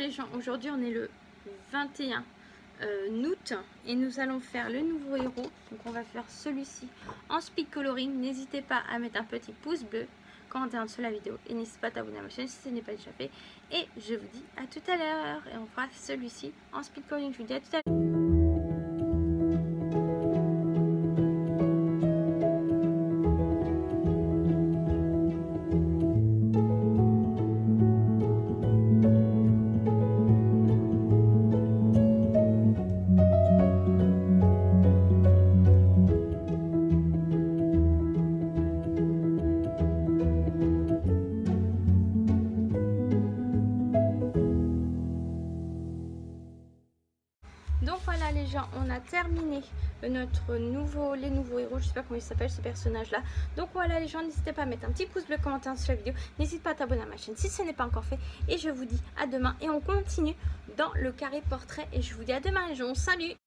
les gens, aujourd'hui on est le 21 août et nous allons faire le nouveau héros. Donc on va faire celui-ci en speed coloring. N'hésitez pas à mettre un petit pouce bleu, commenter en dessous la vidéo et n'hésitez pas à t'abonner à ma chaîne si ce n'est pas déjà fait. Et je vous dis à tout à l'heure et on fera celui-ci en speed coloring. Je vous dis à tout à l'heure. Donc voilà les gens, on a terminé les nouveaux héros, je sais pas comment ils s'appellent ces personnages là. Donc voilà les gens, n'hésitez pas à mettre un petit pouce bleu, commenter sur la vidéo, n'hésitez pas à t'abonner à ma chaîne si ce n'est pas encore fait. Et je vous dis à demain et on continue dans le carré portrait et je vous dis à demain les gens, salut.